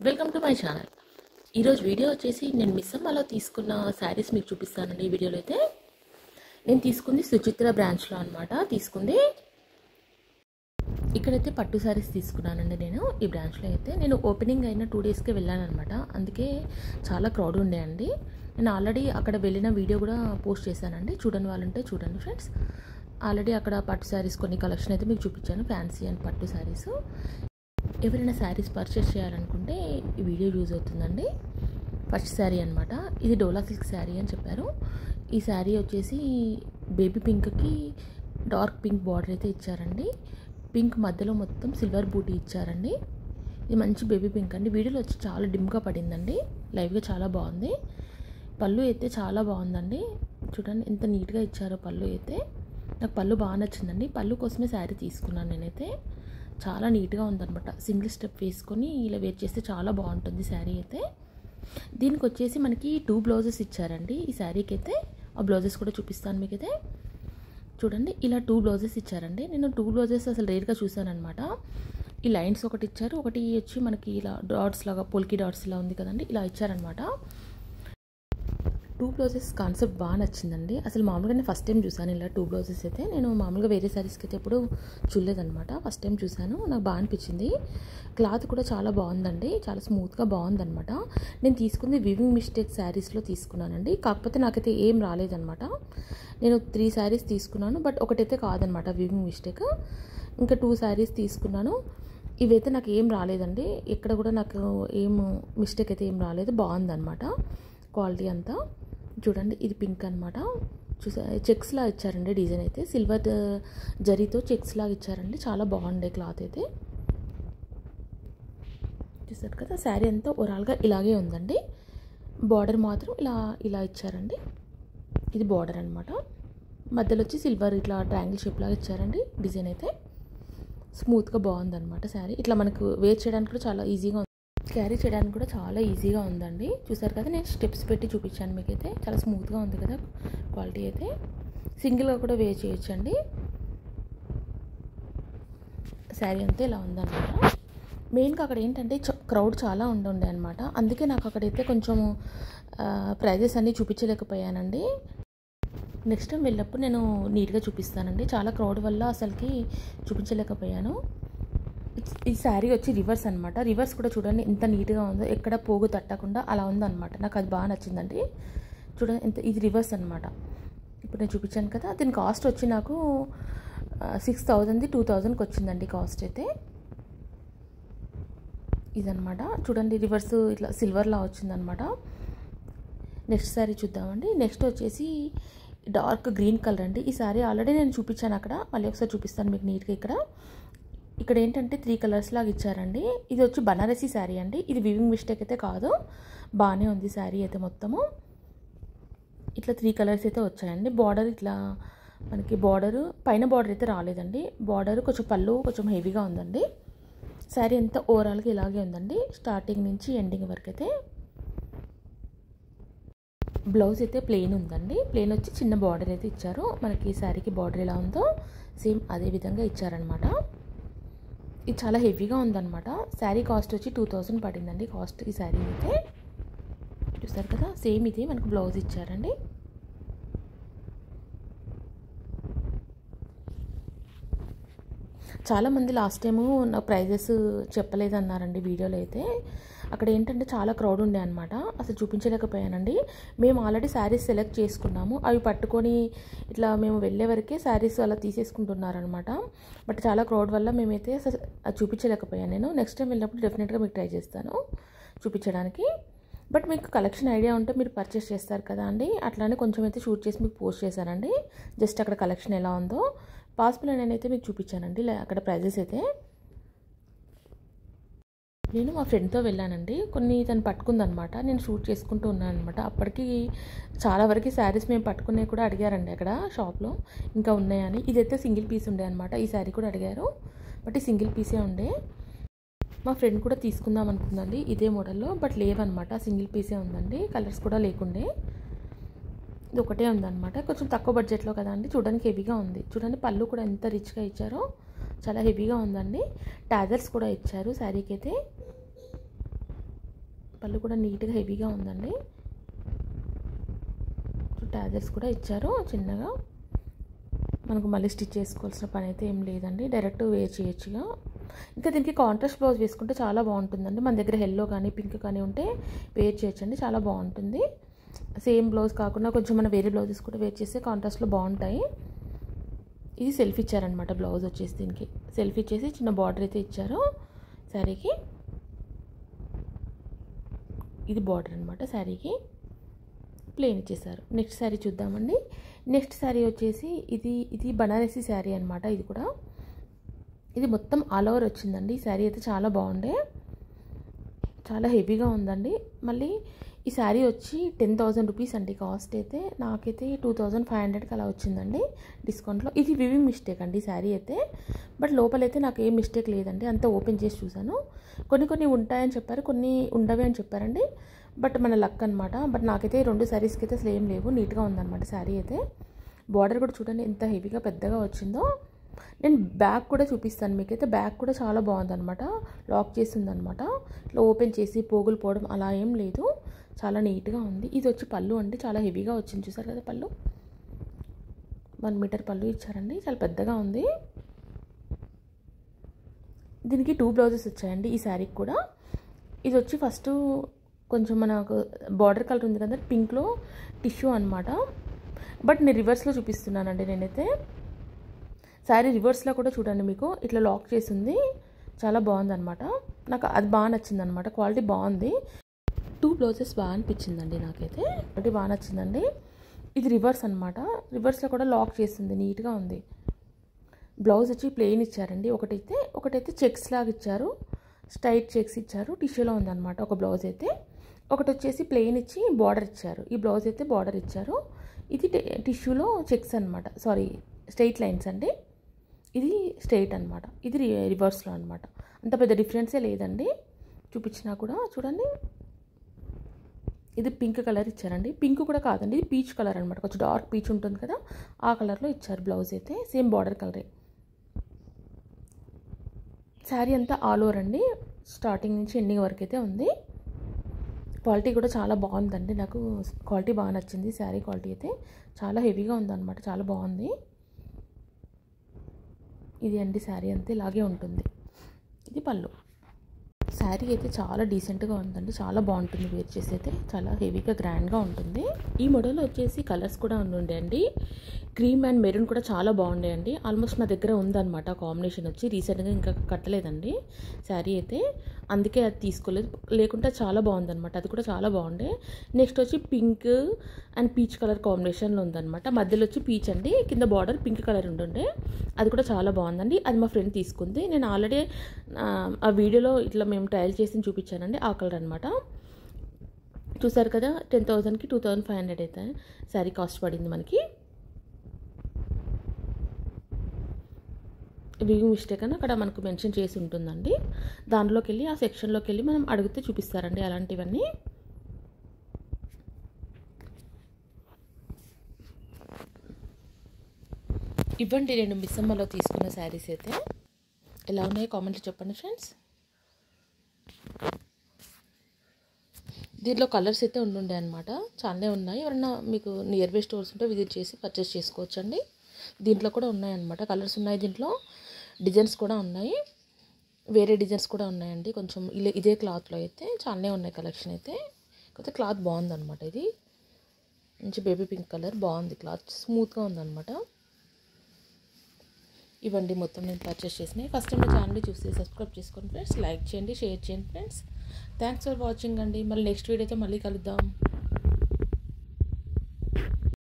Welcome to my channel. ఈరోజు video వచ్చేసి నేను మిస్సమ్మలో తీసుకున్న శారీస్ మీకు చూపిస్తానండి. ఈ వీడియోలో అయితే నేను తీసుకుంది సుచిత్ర బ్రాంచ్లో అనమాట. తీసుకుంది ఇక్కడైతే పట్టు శారీస్ తీసుకున్నానండి. నేను ఈ బ్రాంచ్లో అయితే నేను ఓపెనింగ్ అయిన 2 డేస్కే వెళ్ళాను అనమాట. అందుకే చాలా క్రౌడ్ ఉండే అండి. నేను ఆల్రెడీ అక్కడ వెళ్ళిన వీడియో కూడా పోస్ట్ చేశానండి. చూడని వాళ్ళు ఉంటే చూడండి ఫ్రెండ్స్. ఆల్రెడీ అక్కడ పట్టు శారీస్ కొన్ని కలెక్షన్ అయితే మీకు చూపించాను, ఫ్యాన్సీ అండ్ పట్టు శారీస్. ఎవరైనా శారీస్ పర్చేస్ చేయాలనుకుంటే ఈ వీడియో యూజ్ అవుతుందండి. ఫస్ట్ శారీ అనమాట. ఇది డోలా సిల్క్ శారీ అని చెప్పారు. ఈ శారీ వచ్చేసి బేబీ పింక్కి డార్క్ పింక్ బార్డర్ అయితే ఇచ్చారండి. పింక్ మధ్యలో మొత్తం సిల్వర్ బూటీ ఇచ్చారండి. ఇది మంచి బేబీ పింక్ అండి. వీడియోలో వచ్చి చాలా డిమ్గా పడిందండి, లైవ్గా చాలా బాగుంది. పళ్ళు అయితే చాలా బాగుందండి. చూడండి ఎంత నీట్గా ఇచ్చారో పళ్ళు అయితే. నాకు పళ్ళు బాగా నచ్చిందండి. పళ్ళు కోసమే శారీ తీసుకున్నాను నేనైతే. చాలా నీట్గా ఉందన్నమాట. సింగిల్ స్టెప్ వేసుకొని ఇలా వేర్ చేస్తే చాలా బాగుంటుంది శారీ అయితే. దీనికి వచ్చేసి మనకి 2 బ్లౌజెస్ ఇచ్చారండి ఈ శారీకి అయితే. ఆ బ్లౌజెస్ కూడా చూపిస్తాను మీకైతే. చూడండి ఇలా 2 బ్లౌజెస్ ఇచ్చారండి. నేను 2 బ్లౌజెస్ అసలు రేర్గా చూసాను అనమాట. ఈ లైన్స్ ఒకటి ఇచ్చారు, ఒకటి వచ్చి మనకి ఇలా డాట్స్ లాగా పొల్కి డాట్స్ ఇలా ఉంది కదండి, ఇలా ఇచ్చారనమాట. 2 బ్లౌజెస్ కాన్సెప్ట్ బాగా నచ్చిందండి. అసలు మామూలుగా నేను ఫస్ట్ టైం చూసాను ఇలా 2 బ్లౌజెస్ అయితే. నేను మామూలుగా వేరే శారీస్కి అయితే ఎప్పుడు చూడలేదనమాట. ఫస్ట్ టైం చూసాను, నాకు బాగా అనిపించింది. క్లాత్ కూడా చాలా బాగుందండి, చాలా స్మూత్గా బాగుందనమాట. నేను తీసుకుంది వివింగ్ మిస్టేక్ శారీస్లో తీసుకున్నానండి. కాకపోతే నాకైతే ఏం రాలేదనమాట. నేను 3 శారీస్ తీసుకున్నాను, బట్ ఒకటైతే కాదనమాట వివింగ్ మిస్టేక్. ఇంకా 2 శారీస్ తీసుకున్నాను. ఇవైతే నాకు ఏం రాలేదండి, ఎక్కడ కూడా నాకు ఏం మిస్టేక్ అయితే ఏం రాలేదు. బాగుందనమాట క్వాలిటీ అంతా. చూడండి ఇది పింక్ అనమాట. చెక్స్ లాగా ఇచ్చారండి డిజైన్ అయితే. సిల్వర్ జరీతో చెక్స్ లాగా ఇచ్చారండి. చాలా బాగుండే క్లాత్ అయితే. చూసారు కదా, శారీ అంతా ఓవరాల్గా ఇలాగే ఉందండి. బార్డర్ మాత్రం ఇలా ఇచ్చారండి. ఇది బార్డర్ అనమాట. మధ్యలో వచ్చి సిల్వర్ ఇట్లా ట్రయాంగిల్ షేప్ లాగా ఇచ్చారండి డిజైన్ అయితే. స్మూత్గా బాగుందన్నమాట శారీ. ఇట్లా మనకు వేర్ చేయడానికి కూడా చాలా ఈజీగా ఉంది, క్యారీ చేయడానికి కూడా చాలా ఈజీగా ఉందండి. చూసారు కదా, నేను స్టెప్స్ పెట్టి చూపించాను మీకైతే. చాలా స్మూత్గా ఉంది కదా క్వాలిటీ అయితే. సింగిల్గా కూడా వేర్ చేయొచ్చండి. శారీ అంతా ఇలా ఉందన్నమాట. మెయిన్గా అక్కడ ఏంటంటే క్రౌడ్ చాలా ఉండే అనమాట. అందుకే నాకు అక్కడైతే కొంచెం ప్రైజెస్ అన్నీ చూపించలేకపోయానండి. నెక్స్ట్ టైం వెళ్ళినప్పుడు నేను నీట్గా చూపిస్తానండి. చాలా క్రౌడ్ వల్ల అసలుకి చూపించలేకపోయాను. ఈ శారీ వచ్చి రివర్స్ అనమాట. రివర్స్ కూడా చూడండి ఎంత నీట్గా ఉందో, ఎక్కడ పోగు తట్టకుండా అలా ఉందన్నమాట. నాకు అది బాగా నచ్చిందండి. చూడండి ఎంత, ఇది రివర్స్ అనమాట. ఇప్పుడు నేను చూపించాను కదా, దీని కాస్ట్ వచ్చి నాకు 6,000ది 2,000కి వచ్చిందండి కాస్ట్ అయితే. ఇదనమాట. చూడండి రివర్స్ ఇట్లా సిల్వర్లా వచ్చిందనమాట. నెక్స్ట్ శారీ చూద్దామండి. నెక్స్ట్ వచ్చేసి డార్క్ గ్రీన్ కలర్ అండి. ఈ శారీ ఆల్రెడీ నేను చూపించాను అక్కడ, మళ్ళీ ఒకసారి చూపిస్తాను మీకు నీట్గా. ఇక్కడ ఏంటంటే 3 కలర్స్ లాగా ఇచ్చారండి. ఇది వచ్చి బనారసీ శారీ అండి. ఇది వివింగ్ మిస్టేక్ అయితే కాదు, బాగానే ఉంది శారీ అయితే మొత్తము. ఇట్లా 3 కలర్స్ అయితే వచ్చాయండి. బార్డర్ ఇట్లా మనకి బార్డర్ పైన బార్డర్ అయితే రాలేదండి. బార్డర్ కొంచెం పళ్ళు కొంచెం హెవీగా ఉందండి. శారీ అంతా ఓవరాల్గా ఇలాగే ఉందండి, స్టార్టింగ్ నుంచి ఎండింగ్ వరకు అయితే. బ్లౌజ్ అయితే ప్లెయిన్ ఉందండి. ప్లెయిన్ వచ్చి చిన్న బార్డర్ అయితే ఇచ్చారు. మనకి శారీకి బార్డర్ ఎలా ఉందో సేమ్ అదే విధంగా ఇచ్చారనమాట. ఇది చాలా హెవీగా ఉందన్నమాట. శారీ కాస్ట్ వచ్చి 2,000 పడిందండి కాస్ట్ ఈ శారీ అయితే. చూస్తారు కదా, సేమ్ ఇది మనకు బ్లౌజ్ ఇచ్చారండి. చాలామంది లాస్ట్ టైము నా ప్రైజెస్ చెప్పలేదన్నారండి వీడియోలో అయితే. అక్కడ ఏంటంటే చాలా క్రౌడ్ ఉండే అనమాట, అసలు చూపించలేకపోయానండి. మేము ఆల్రెడీ శారీస్ సెలెక్ట్ చేసుకున్నాము. అవి పట్టుకొని ఇట్లా మేము వెళ్ళే వరకే శారీస్ అలా తీసేసుకుంటున్నారనమాట. బట్ చాలా క్రౌడ్ వల్ల మేమైతే అది చూపించలేకపోయాను నేను. నెక్స్ట్ టైం వెళ్ళినప్పుడు డెఫినెట్గా మీకు ట్రై చేస్తాను చూపించడానికి. బట్ మీకు కలెక్షన్ ఐడియా ఉంటే మీరు పర్చేస్ చేస్తారు కదా అండి, అట్లానే కొంచెం అయితే షూట్ చేసి మీకు పోస్ట్ చేశానండి. జస్ట్ అక్కడ కలెక్షన్ ఎలా ఉందో పాసిబుల్ నేనైతే మీకు చూపించానండి అక్కడ ప్రైజెస్ అయితే. నేను మా ఫ్రెండ్తో వెళ్ళానండి. కొన్ని తను పట్టుకుందనమాట, నేను షూట్ చేసుకుంటూ ఉన్నాను అనమాట. అప్పటికి చాలా వరకు శారీస్ మేము పట్టుకునే కూడా అడిగారండి అక్కడ షాప్లో, ఇంకా ఉన్నాయని. ఇదైతే సింగిల్ పీస్ ఉండే అనమాట. ఈ శారీ కూడా అడిగారు, బట్ ఈ సింగిల్ పీసే ఉండే. మా ఫ్రెండ్ కూడా తీసుకుందాం అనుకుందండి ఇదే మోడల్లో, బట్ లేవన్నమాట, సింగిల్ పీసే ఉందండి. కలర్స్ కూడా లేకుండే, ఇది ఒకటే ఉందన్నమాట. కొంచెం తక్కువ బడ్జెట్లో కదా అండి, చూడడానికి హెవీగా ఉంది. చూడండి పళ్ళు కూడా ఎంత రిచ్గా ఇచ్చారో, చాలా హెవీగా ఉందండి. టాజర్స్ కూడా ఇచ్చారు శారీకి అయితే. పళ్ళు కూడా నీట్గా హెవీగా ఉందండి. టాజర్స్ కూడా ఇచ్చారు చిన్నగా. మనకు మళ్ళీ స్టిచ్ చేసుకోవాల్సిన పని అయితే ఏం లేదండి, డైరెక్ట్ వేర్ చేయొచ్చుగా. ఇంకా దీనికి కాంట్రాస్ట్ బ్లౌజ్ వేసుకుంటే చాలా బాగుంటుందండి. మన దగ్గర ఎల్లో కానీ పింక్ కానీ ఉంటే వేర్ చేయొచ్చండి, చాలా బాగుంటుంది. సేమ్ బ్లౌజ్ కాకుండా కొంచెం మన వేరే బ్లౌజెస్ కూడా వేర్ చేస్తే కాంట్రాస్ట్లో బాగుంటాయి. ఇది సెల్ఫ్ ఇచ్చారనమాట బ్లౌజ్ వచ్చేసి. దీనికి సెల్ఫ్ ఇచ్చేసి చిన్న బార్డర్ అయితే ఇచ్చారు శారీకి. ఇది బార్డర్ అనమాట, శారీకి ప్లెయిన్ ఇచ్చేసారు. నెక్స్ట్ శారీ చూద్దామండి. నెక్స్ట్ శారీ వచ్చేసి ఇది బనారసి శారీ అనమాట. ఇది కూడా ఇది మొత్తం ఆల్ ఓవర్ వచ్చిందండి. ఈ శారీ అయితే చాలా బాగుండే, చాలా హెవీగా ఉందండి. మళ్ళీ ఈ శారీ వచ్చి 10,000 రూపీస్ అండి కాస్ట్ అయితే. నాకైతే 2,500కి అలా వచ్చిందండి డిస్కౌంట్లో. ఇది వివింగ్ మిస్టేక్ అండి ఈ శారీ అయితే, బట్ లోపలైతే నాకు ఏం మిస్టేక్ లేదండి. అంతా ఓపెన్ చేసి చూసాను. కొన్ని ఉంటాయని చెప్పారు, కొన్ని ఉండవే అని చెప్పారండి. బట్ మన లక్ అనమాట. బట్ నాకైతే 2 శారీస్కి అయితే అసలు ఏం లేవు, నీట్గా ఉందన్నమాట శారీ అయితే. బార్డర్ కూడా చూడండి ఎంత హెవీగా పెద్దగా వచ్చిందో. నేను బ్యాక్ కూడా చూపిస్తాను మీకైతే. బ్యాక్ కూడా చాలా బాగుందన్నమాట, లాక్ చేసి ఉందన్నమాట. ఇట్లా ఓపెన్ చేసి పోగులు పోవడం అలా ఏం లేదు, చాలా నీట్గా ఉంది. ఇది వచ్చి పళ్ళు అండి, చాలా హెవీగా వచ్చింది. చూసారు కదా పళ్ళు, 1 మీటర్ పళ్ళు ఇచ్చారండి, చాలా పెద్దగా ఉంది. దీనికి 2 బ్లౌజెస్ వచ్చాయండి ఈ శారీకి కూడా. ఇది వచ్చి ఫస్ట్ కొంచెం మనకు బార్డర్ కలర్ ఉంది కదా పింక్లో టిష్యూ అనమాట. బట్ నేను రివర్స్లో చూపిస్తున్నానండి నేనైతే. శారీ రివర్స్లో కూడా చూడండి, మీకు ఇట్లా లాక్ చేసింది, చాలా బాగుందన్నమాట. నాకు అది బాగా నచ్చింది అనమాట, క్వాలిటీ బాగుంది. 2 బ్లౌజెస్ బాగా అనిపించిందండి నాకైతే, ఒకటి బాగా నచ్చిందండి. ఇది రివర్స్ అనమాట, రివర్స్లో కూడా లాక్ చేసింది, నీట్గా ఉంది. బ్లౌజ్ వచ్చి ప్లెయిన్ ఇచ్చారండి. ఒకటైతే చెక్స్ లాగా ఇచ్చారు, స్ట్రైట్ చెక్స్ ఇచ్చారు, టిష్యూలో ఉందన్నమాట ఒక బ్లౌజ్ అయితే. ఒకటి వచ్చేసి ప్లెయిన్ ఇచ్చి బార్డర్ ఇచ్చారు. ఈ బ్లౌజ్ అయితే బార్డర్ ఇచ్చారు. ఇది టిష్యూలో చెక్స్ అనమాట, సారీ స్ట్రైట్ లైన్స్ అండి. ఇది స్ట్రైట్ అనమాట, ఇది రివర్స్లో అనమాట. అంత పెద్ద డిఫరెన్సే లేదండి చూపించినా కూడా. చూడండి, ఇది పింక్ కలర్ ఇచ్చారండి. పింక్ కూడా కాదండి, ఇది పీచ్ కలర్ అనమాట, కొంచెం డార్క్ పీచ్ ఉంటుంది కదా ఆ కలర్లో ఇచ్చారు బ్లౌజ్ అయితే. సేమ్ బార్డర్ కలరే. శారీ అంతా ఆల్ ఓవర్ అండి, స్టార్టింగ్ నుంచి ఎండింగ్ వరకు అయితే ఉంది. క్వాలిటీ కూడా చాలా బాగుందండి, నాకు క్వాలిటీ బాగా నచ్చింది. శారీ క్వాలిటీ అయితే చాలా హెవీగా ఉందన్నమాట, చాలా బాగుంది. ఇది అండి శారీ అంతే, ఇలాగే ఉంటుంది. ఇది పళ్ళు. శారీ అయితే చాలా డీసెంట్గా ఉందండి, చాలా బాగుంటుంది వేర్ చేసి అయితే, చాలా హెవీగా గ్రాండ్గా ఉంటుంది. ఈ మోడల్ వచ్చేసి కలర్స్ కూడా ఉండే అండి, క్రీమ్ అండ్ మెరూన్ కూడా చాలా బాగుండే అండి. ఆల్మోస్ట్ నా దగ్గర ఉందన్నమాట కాంబినేషన్ వచ్చి. రీసెంట్గా ఇంకా కట్టలేదండి శారీ అయితే, అందుకే అది తీసుకోలేదు, లేకుంటే చాలా బాగుందన్నమాట. అది కూడా చాలా బాగుండే. నెక్స్ట్ వచ్చి పింక్ అండ్ పీచ్ కలర్ కాంబినేషన్లో ఉందన్నమాట. మధ్యలో వచ్చి పీచ్ అండి, కింద బార్డర్ పింక్ కలర్ ఉంటుండే. అది కూడా చాలా బాగుందండి. అది మా ఫ్రెండ్ తీసుకుంది. నేను ఆల్రెడీ ఆ వీడియోలో ఇట్లా మేము ట్రయల్ చేసి చూపించానండి, ఆ కలర్ అనమాట. చూసారు కదా, 10,000కి 2,500 అయితే శారీ కాస్ట్ పడింది మనకి. వివింగ్ మిస్టేక్ అని అక్కడ మనకు మెన్షన్ చేసి ఉంటుందండి. దాంట్లోకి వెళ్ళి ఆ సెక్షన్లోకి వెళ్ళి మనం అడిగితే చూపిస్తారండి అలాంటివన్నీ. ఇవ్వండి నేను మిస్సమ్మలో తీసుకున్న శారీస్ అయితే ఎలా ఉన్నాయో కామెంట్లో చెప్పండి ఫ్రెండ్స్. దీంట్లో కలర్స్ అయితే ఉండే అనమాట, చాలానే ఉన్నాయి. ఎవరన్నా మీకు నియర్ బై స్టోర్స్ ఉంటే విజిట్ చేసి పర్చేస్ చేసుకోవచ్చండి. దీంట్లో కూడా ఉన్నాయన్నమాట, కలర్స్ ఉన్నాయి దీంట్లో, డిజైన్స్ కూడా ఉన్నాయి, వేరే డిజైన్స్ కూడా ఉన్నాయండి. కొంచెం ఇదే క్లాత్లో అయితే చాలానే ఉన్నాయి కలెక్షన్ అయితే. కాకపోతే క్లాత్ బాగుందన్నమాట. ఇది మంచి బేబీ పింక్ కలర్, బాగుంది క్లాత్, స్మూత్గా ఉందన్నమాట. ఇవ్వండి మొత్తం నేను పర్చేస్ చేసినాయి. ఫస్ట్ టైం నా ఛానల్ చూసి సబ్స్క్రైబ్ చేసుకోండి ఫ్రెండ్స్, లైక్ చేయండి, షేర్ చేయండి ఫ్రెండ్స్. థ్యాంక్స్ ఫర్ వాచింగ్ అండి. మళ్ళీ నెక్స్ట్ వీడియోతో మళ్ళీ కలుద్దాం.